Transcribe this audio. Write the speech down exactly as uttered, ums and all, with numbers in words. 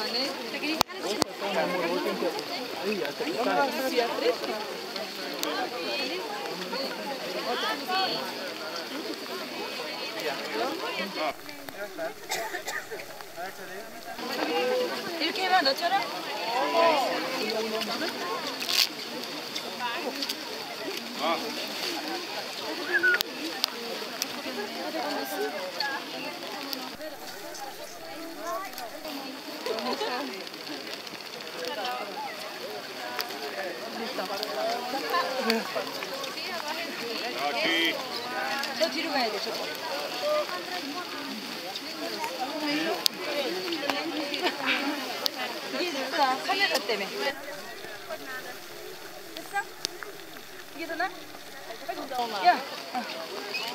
이렇게 해봐 너처럼? 아. 여기. 저 뒤로 가야 돼, 저거. 이게 됐다, 카메라 때문에. 됐어? 이게 되나? 야! 어.